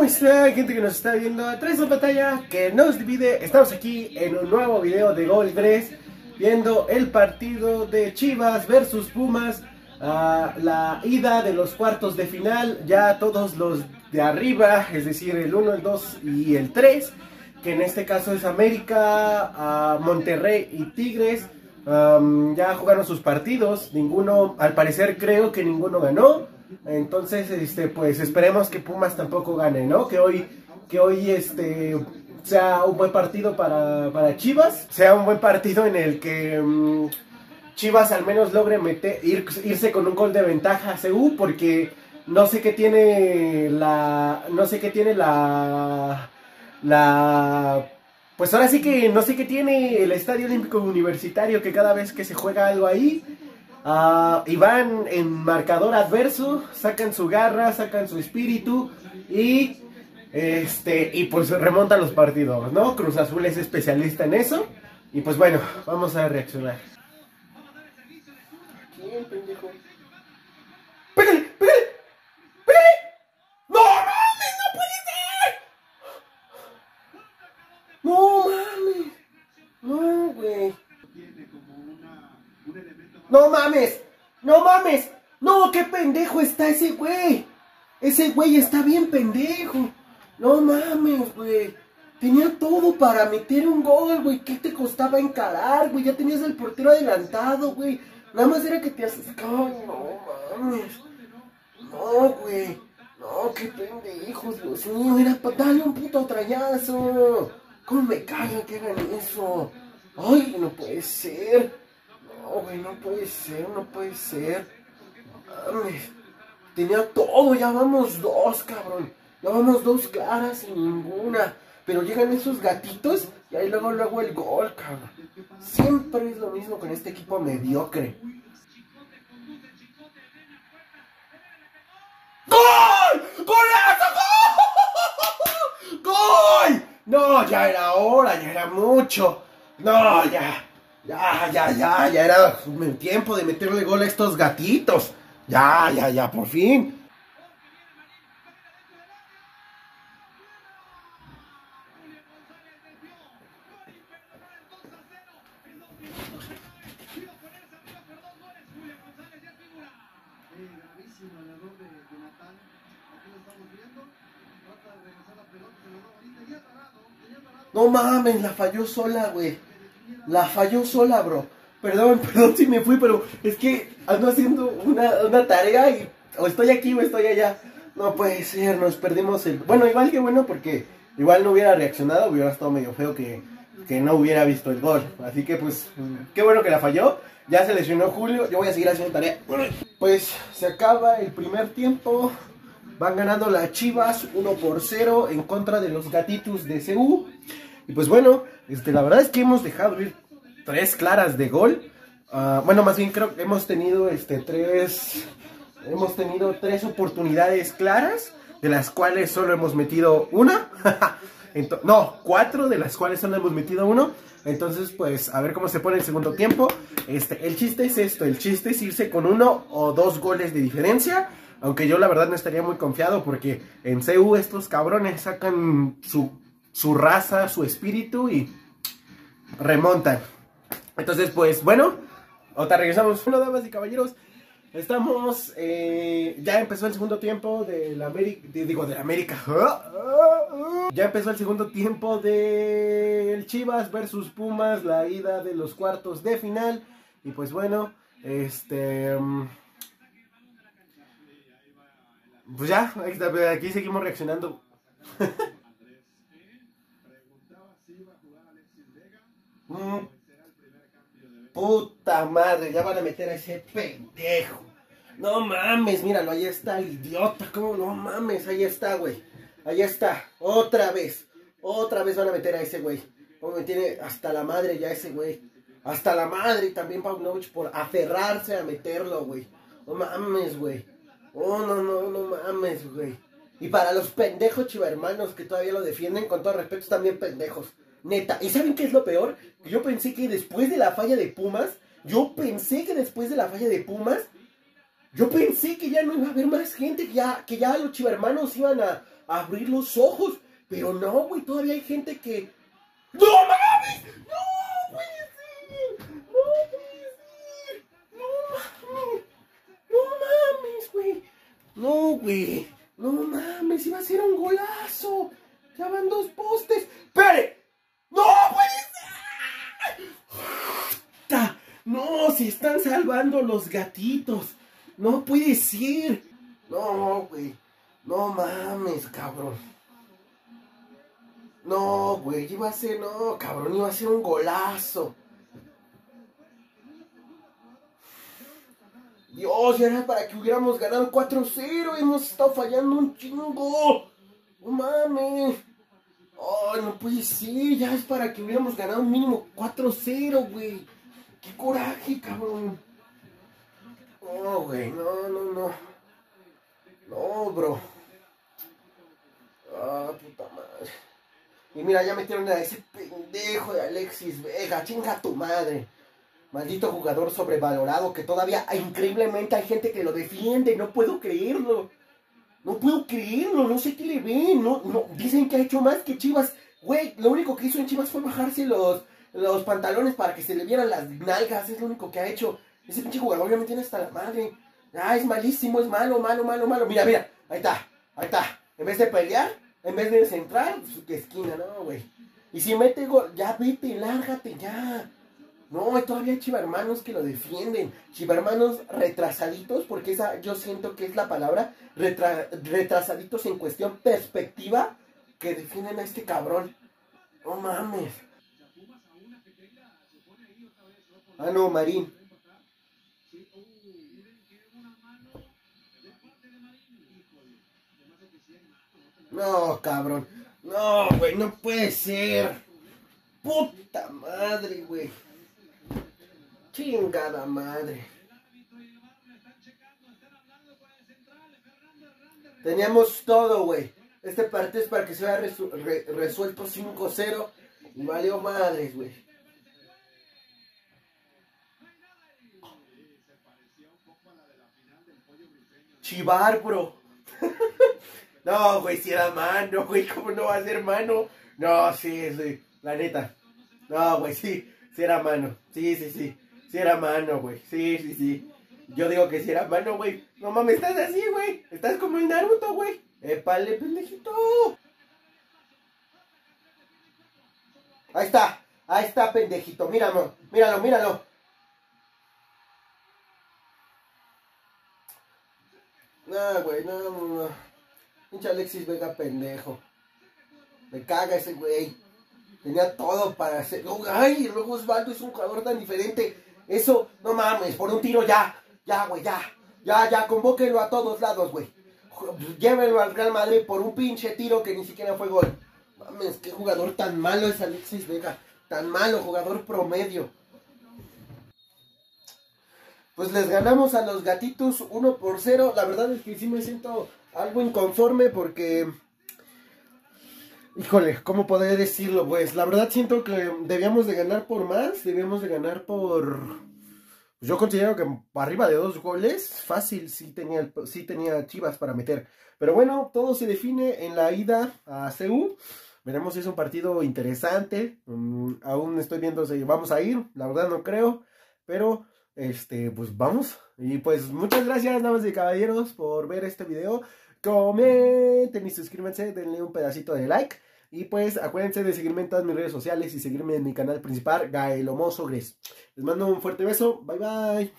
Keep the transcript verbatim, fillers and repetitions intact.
está, gente que nos está viendo? Tras la pantalla que nos divide, estamos aquí en un nuevo video de Gol tres, viendo el partido de Chivas versus Pumas, uh, la ida de los cuartos de final. Ya todos los de arriba, es decir, el uno, el dos y el tres, que en este caso es América, uh, Monterrey y Tigres, um, ya jugaron sus partidos. Ninguno, al parecer creo que ninguno ganó. Entonces, este, pues esperemos que Pumas tampoco gane, ¿no? Que hoy, que hoy, este, sea un buen partido para, para Chivas, sea un buen partido en el que um, Chivas al menos logre meter, ir, irse con un gol de ventaja a C U, porque no sé qué tiene la, no sé qué tiene la, la, pues ahora sí que no sé qué tiene el Estadio Olímpico Universitario, que cada vez que se juega algo ahí, Uh, y van en marcador adverso, sacan su garra, sacan su espíritu y este y pues remontan los partidos, ¿no? Cruz Azul es especialista en eso. Y pues bueno, vamos a reaccionar. ¿Quién, pendejo? ¡Pégale! ¡Pégale! ¡Pégale! ¡No mames! ¡No puede ser! ¡No mames! No, güey. ¡No mames! ¡No mames! ¡No! ¡Qué pendejo está ese güey! Ese güey está bien pendejo. No mames, güey. Tenía todo para meter un gol, güey. ¿Qué te costaba encarar, güey? Ya tenías al portero adelantado, güey. Nada más era que te haces... ¡Ay, no mames! No, güey. No, qué pendejos, Dios mío. Era para darle un puto trayazo. ¿Cómo me cagan que hagan eso? ¡Ay, no puede ser! No, güey, no puede ser, no puede ser. Mames. Tenía todo, ya vamos dos, cabrón. Ya vamos dos claras y ninguna. Pero llegan esos gatitos y ahí luego, luego el gol, cabrón. Siempre es lo mismo con este equipo mediocre. ¡Gol! ¡Golazo! ¡Gol! ¡Gol! No, ya era hora, ya era mucho. No, ya. Ya, ya, ya, ya era el tiempo de meterle gol a estos gatitos. Ya, ya, ya, por fin. No mames, la falló sola, güey. La falló sola, bro. Perdón, perdón si me fui, pero es que ando haciendo una, una tarea y o estoy aquí o estoy allá. No puede ser, nos perdimos el... Bueno, igual que bueno, porque igual no hubiera reaccionado, hubiera estado medio feo que, que no hubiera visto el gol. Así que pues, qué bueno que la falló. Ya se lesionó Julio, yo voy a seguir haciendo tarea. Bueno, pues se acaba el primer tiempo. Van ganando las Chivas uno por cero en contra de los gatitos de C U. Y pues bueno, este, la verdad es que hemos dejado ir tres claras de gol. Uh, bueno, más bien creo que hemos tenido este, tres, hemos tenido tres oportunidades claras, de las cuales solo hemos metido una. Entonces, no, cuatro de las cuales solo hemos metido uno. Entonces, pues, a ver cómo se pone el segundo tiempo. Este, el chiste es esto, el chiste es irse con uno o dos goles de diferencia. Aunque yo la verdad no estaría muy confiado, porque en C U estos cabrones sacan su... su raza, su espíritu y remontan. Entonces, pues, bueno, ahorita regresamos. Bueno, damas y caballeros, estamos, eh, ya empezó el segundo tiempo de la América, digo, de la América. Ya empezó el segundo tiempo del Chivas versus Pumas, la ida de los cuartos de final. Y pues bueno, este... pues ya, aquí seguimos reaccionando. Mm, puta madre, ya van a meter a ese pendejo. No mames, míralo, ahí está el idiota. ¿Cómo? No mames, ahí está, güey. Ahí está, otra vez. Otra vez van a meter a ese güey. Como me tiene hasta la madre ya ese güey. Hasta la madre también Paunovic por aferrarse a meterlo, güey. No mames, güey. Oh, no, no, no mames, güey. Y para los pendejos chivermanos que todavía lo defienden, con todo respeto, están bien pendejos. Neta, ¿y saben qué es lo peor? Que yo pensé que después de la falla de Pumas, yo pensé que después de la falla de Pumas, yo pensé que ya no iba a haber más gente, que ya, que ya los chivermanos iban a, abrir los ojos. Pero no, güey, todavía hay gente que... ¡No mames! ¡No puede ser! ¡No puede ser! ¡No mames! ¡No mames, güey! No, güey. No mames, iba a ser un golazo. Ya van dos postes. ¡Espere! ¡No puede ser! No, se están salvando los gatitos. No puede ser. No, güey. No mames, cabrón. No, güey, iba a ser, no, cabrón, iba a ser un golazo. Dios, ya era para que hubiéramos ganado cuatro cero. Hemos estado fallando un chingo. No mames. Ay, no puede ser. Ya es para que hubiéramos ganado un mínimo cuatro cero, güey. Qué coraje, cabrón. No, güey, no, no, no. No, bro. Ah, puta madre. Y mira, ya metieron a ese pendejo de Alexis Vega. Chinga tu madre. Maldito jugador sobrevalorado que todavía increíblemente hay gente que lo defiende. No puedo creerlo. No puedo creerlo. No sé qué le ven. No, no. Dicen que ha hecho más que Chivas. Güey, lo único que hizo en Chivas fue bajarse los, los pantalones para que se le vieran las nalgas. Es lo único que ha hecho. Ese pinche jugador ya me tiene hasta la madre. Ah, es malísimo, es malo, malo, malo, malo. Mira, mira. Ahí está. Ahí está. En vez de pelear, en vez de centrar, pues, esquina, no, güey. Y si mete gol, ya vete, lárgate, ya. No, todavía hay chivarmanos que lo defienden. Chivarmanos retrasaditos, porque esa yo siento que es la palabra. Retra, retrasaditos en cuestión perspectiva, que defienden a este cabrón. No mames. Ah, no, Marín. No, cabrón. No, güey, no puede ser. Puta madre, güey. Chingada madre. Teníamos todo, güey. Este partido es para que se haya resu re resuelto cinco cero. Y valió madres, güey. Chivar, bro. No, güey, si era mano, güey. ¿Cómo no va a ser mano? No, sí, sí. La neta. No, güey, sí. Sí era mano. Sí, sí, sí. Sí era mano, güey. Sí, sí, sí. Yo digo que sí era mano, güey. No mames, estás así, güey. Estás como el Naruto, güey. Épale, pendejito. Ahí está. Ahí está, pendejito. Míralo, míralo, míralo. No, güey, no, no, no. Pinche Alexis Vega, pendejo. Me caga ese güey. Tenía todo para hacer. Ay, luego Osvaldo es un jugador tan diferente. Eso, no mames, por un tiro ya. Ya, güey, ya. Ya, ya, convóquenlo a todos lados, güey. Llévenlo al Real Madrid por un pinche tiro que ni siquiera fue gol. Mames, qué jugador tan malo es Alexis Vega. Tan malo, jugador promedio. Pues les ganamos a los gatitos uno por cero. La verdad es que sí me siento algo inconforme porque... Híjole, ¿cómo podría decirlo? Pues la verdad siento que debíamos de ganar por más. Debíamos de ganar por... Yo considero que arriba de dos goles, fácil, sí tenía, sí tenía Chivas para meter. Pero bueno, todo se define en la ida a C U. Veremos si es un partido interesante. Um, aún estoy viendo si vamos a ir. La verdad no creo. Pero... Este, pues vamos. Y pues muchas gracias, damas y caballeros, por ver este video. Comenten y suscríbanse, denle un pedacito de like. Y pues acuérdense de seguirme en todas mis redes sociales y seguirme en mi canal principal, Gael Homoso Gres. Les mando un fuerte beso. Bye bye.